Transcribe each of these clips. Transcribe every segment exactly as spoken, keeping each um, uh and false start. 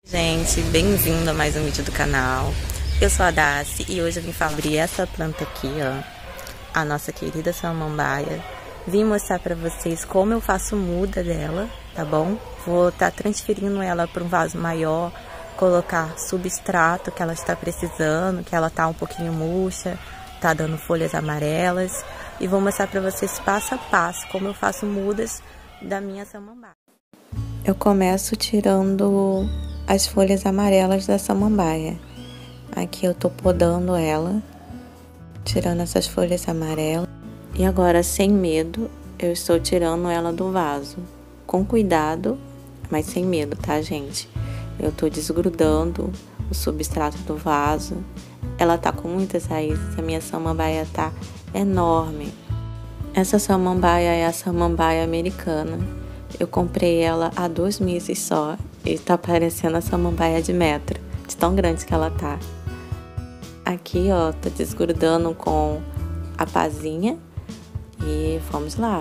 Gente, bem-vindo a mais um vídeo do canal. Eu sou a Daci e hoje eu vim falar sobre essa planta aqui, ó, a nossa querida samambaia. Vim mostrar pra vocês como eu faço muda dela, tá bom? Vou estar tá transferindo ela para um vaso maior, colocar substrato que ela está precisando, que ela tá um pouquinho murcha, tá dando folhas amarelas. E vou mostrar pra vocês passo a passo como eu faço mudas da minha samambaia. Eu começo tirando as folhas amarelas da samambaia. Aqui eu tô podando ela, tirando essas folhas amarelas. E agora, sem medo, eu estou tirando ela do vaso. Com cuidado, mas sem medo, tá, gente? Eu tô desgrudando o substrato do vaso. Ela tá com muitas raízes, a minha samambaia tá enorme. Essa samambaia é a samambaia americana. Eu comprei ela há dois meses só e tá parecendo a samambaia de metro, de tão grande que ela tá. Aqui, ó, tô desgrudando com a pazinha e vamos lá.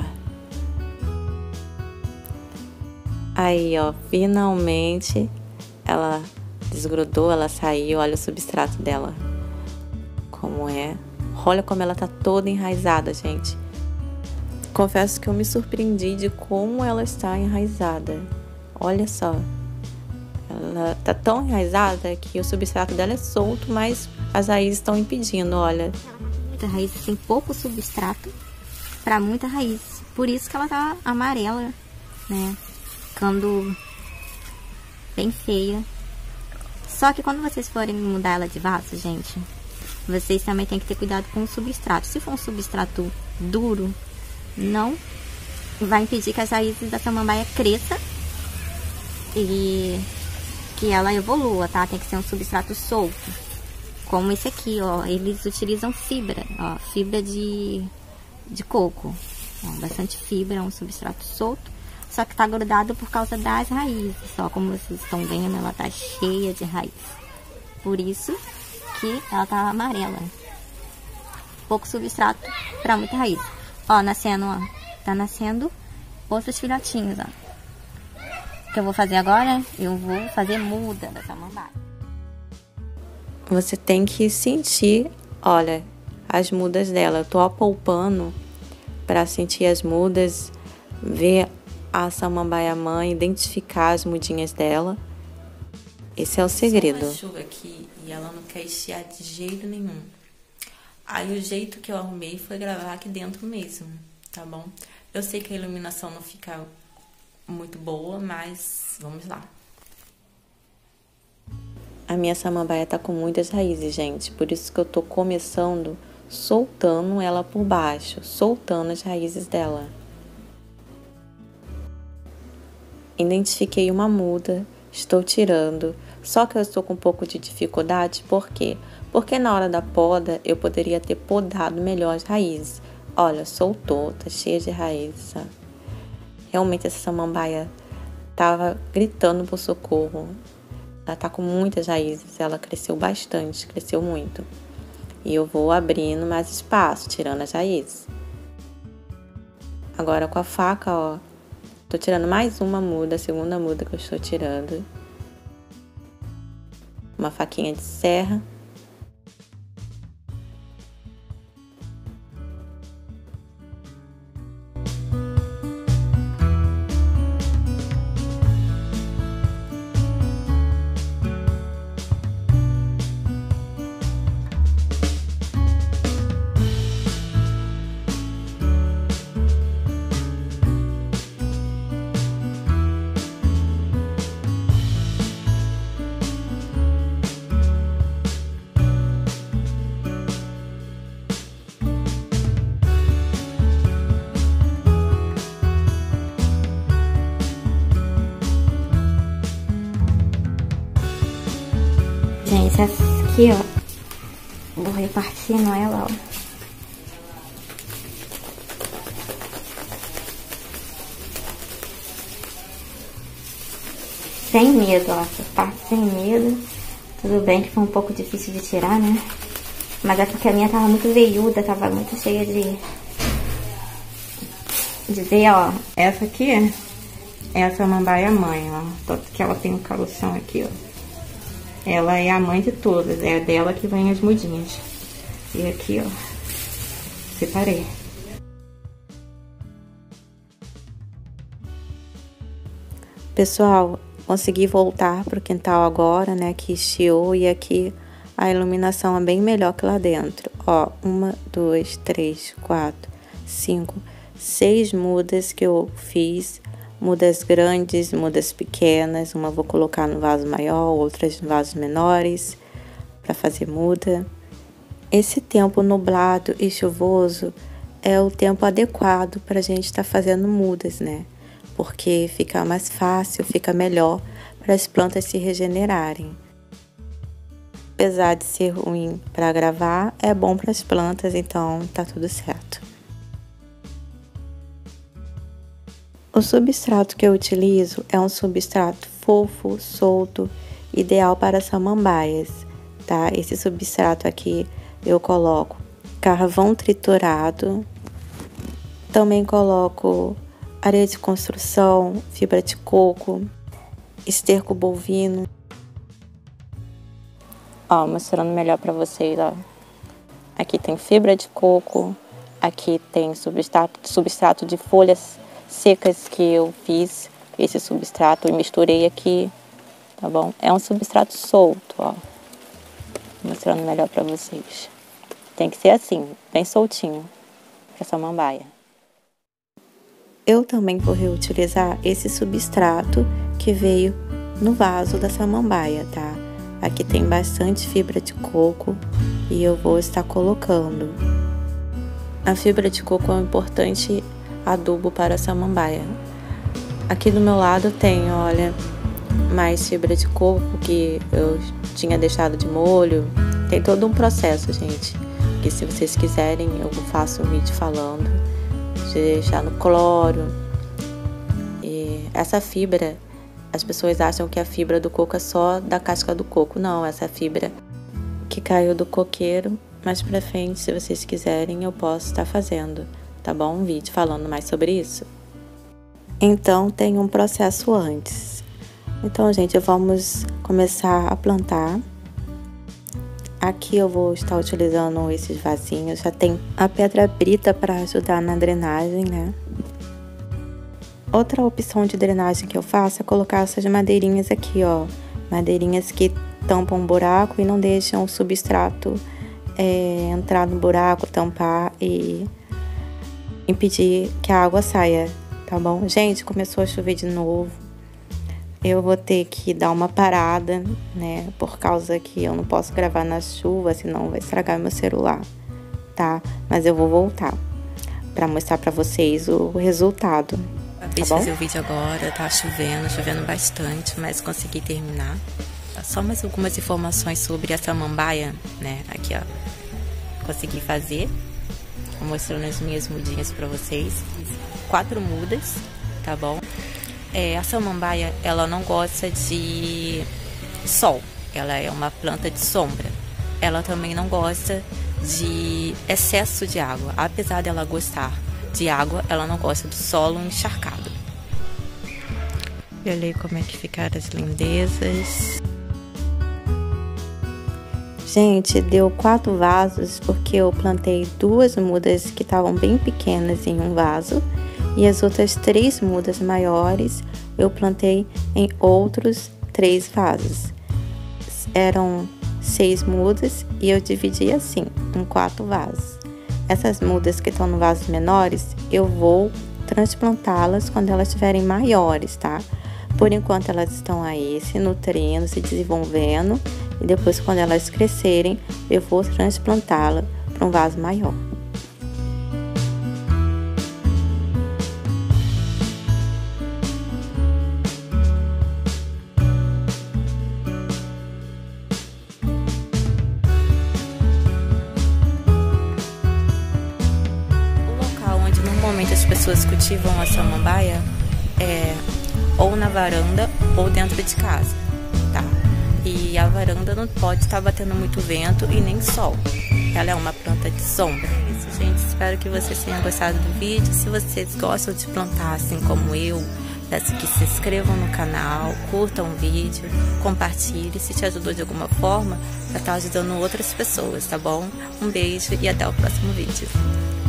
Aí, ó, finalmente ela desgrudou, ela saiu, olha o substrato dela como é. Olha como ela tá toda enraizada, gente. Confesso que eu me surpreendi de como ela está enraizada. Olha só. Ela tá tão enraizada que o substrato dela é solto, mas as raízes estão impedindo, olha. Muita raiz tem pouco substrato para muita raiz. Por isso que ela tá amarela, né? Ficando bem feia. Só que quando vocês forem mudar ela de vaso, gente, vocês também tem que ter cuidado com o substrato. Se for um substrato duro, não vai impedir que as raízes da samambaia cresçam e que ela evolua, tá? Tem que ser um substrato solto, como esse aqui, ó. Eles utilizam fibra, ó, fibra de, de coco, ó, bastante fibra, um substrato solto, só que tá grudado por causa das raízes, ó, como vocês estão vendo, ela tá cheia de raiz, por isso que ela tá amarela. Pouco substrato para muita raiz. Ó, nascendo, ó. Tá nascendo outros filhotinhos, ó. O que eu vou fazer agora? Eu vou fazer muda da samambaia. Você tem que sentir, olha, as mudas dela. Eu tô apalpando para sentir as mudas, ver a samambaia mãe, identificar as mudinhas dela. Esse é o segredo. Só uma chuva aqui e ela não quer estiar de jeito nenhum. Aí o jeito que eu arrumei foi gravar aqui dentro mesmo, tá bom? Eu sei que a iluminação não fica muito boa, mas vamos lá. A minha samambaia tá com muitas raízes, gente. Por isso que eu tô começando soltando ela por baixo, soltando as raízes dela. Identifiquei uma muda, estou tirando. Só que eu estou com um pouco de dificuldade, por quê? Porque na hora da poda, eu poderia ter podado melhor as raízes. Olha, soltou, tá cheia de raízes, ó. Realmente essa samambaia tava gritando por socorro. Ela tá com muitas raízes, ela cresceu bastante, cresceu muito. E eu vou abrindo mais espaço, tirando as raízes. Agora com a faca, ó, tô tirando mais uma muda, a segunda muda que eu estou tirando. Uma faquinha de serra. Gente, essa aqui, ó, vou repartindo ela, ó. Sem medo, ó, essa parte sem medo. Tudo bem que foi um pouco difícil de tirar, né? Mas é porque a minha tava muito veiuda, tava muito cheia de... De ver, ó, essa aqui é a samambaia mãe, ó. Tanto que ela tem um caroção aqui, ó. Ela é a mãe de todas, é dela que vem as mudinhas. E aqui, ó, separei. Pessoal, consegui voltar pro quintal agora, né, que estiou, e aqui a iluminação é bem melhor que lá dentro. Ó, uma, duas, três, quatro, cinco, seis mudas que eu fiz. Mudas grandes, mudas pequenas. Uma vou colocar no vaso maior, outras em vasos menores para fazer muda. Esse tempo nublado e chuvoso é o tempo adequado para a gente estar tá fazendo mudas, né? Porque fica mais fácil, fica melhor para as plantas se regenerarem. Apesar de ser ruim para gravar, é bom para as plantas, então tá tudo certo. O substrato que eu utilizo é um substrato fofo, solto, ideal para samambaias, tá? Esse substrato aqui eu coloco carvão triturado, também coloco areia de construção, fibra de coco, esterco bovino. Ó, mostrando melhor para vocês, ó. Aqui tem fibra de coco, aqui tem substrato, substrato de folhas secas que eu fiz esse substrato e misturei aqui, tá bom? É um substrato solto, ó. Mostrando melhor para vocês. Tem que ser assim, bem soltinho, para samambaia. Eu também vou reutilizar esse substrato que veio no vaso da samambaia, tá? Aqui tem bastante fibra de coco e eu vou estar colocando. A fibra de coco é um importante adubo para a samambaia. Aqui do meu lado tem, olha, mais fibra de coco que eu tinha deixado de molho. Tem todo um processo, gente, que se vocês quiserem eu faço um vídeo falando de deixar no cloro. E essa fibra, as pessoas acham que a fibra do coco é só da casca do coco. Não, essa fibra que caiu do coqueiro. Mais pra frente, se vocês quiserem, eu posso estar fazendo, tá bom? Um vídeo falando mais sobre isso. Então, tem um processo antes. Então, gente, vamos começar a plantar. Aqui eu vou estar utilizando esses vasinhos. Já tem a pedra brita para ajudar na drenagem, né? Outra opção de drenagem que eu faço é colocar essas madeirinhas aqui, ó. Madeirinhas que tampam o buraco e não deixam o substrato é, entrar no buraco, tampar e impedir que a água saia, tá bom? Gente, começou a chover de novo. Eu vou ter que dar uma parada, né? Por causa que eu não posso gravar na chuva, senão vai estragar meu celular, tá? Mas eu vou voltar pra mostrar pra vocês o resultado. Acabei de fazer o vídeo agora, tá chovendo, chovendo bastante, mas consegui terminar. Só mais algumas informações sobre a samambaia, né? Aqui, ó. Consegui fazer. Vou mostrando as minhas mudinhas pra vocês. Quatro mudas, tá bom? É, a samambaia, ela não gosta de sol. Ela é uma planta de sombra. Ela também não gosta de excesso de água. Apesar dela gostar de água, ela não gosta do solo encharcado. E olha aí como é que ficaram as lindezas. Gente, deu quatro vasos porque eu plantei duas mudas que estavam bem pequenas em um vaso e as outras três mudas maiores eu plantei em outros três vasos. Eram seis mudas e eu dividi assim, em quatro vasos. Essas mudas que estão no vasos menores, eu vou transplantá-las quando elas estiverem maiores, tá? Por enquanto elas estão aí se nutrindo, se desenvolvendo. E depois, quando elas crescerem, eu vou transplantá-la para um vaso maior. O local onde normalmente as pessoas cultivam a samambaia é ou na varanda ou dentro de casa, tá? E a varanda não pode estar batendo muito vento e nem sol. Ela é uma planta de sombra. É isso, gente. Espero que vocês tenham gostado do vídeo. Se vocês gostam de plantar assim como eu, Peço que se inscrevam no canal, curtam o vídeo, compartilhem se te ajudou de alguma forma para estar ajudando outras pessoas, tá bom? Um beijo e até o próximo vídeo.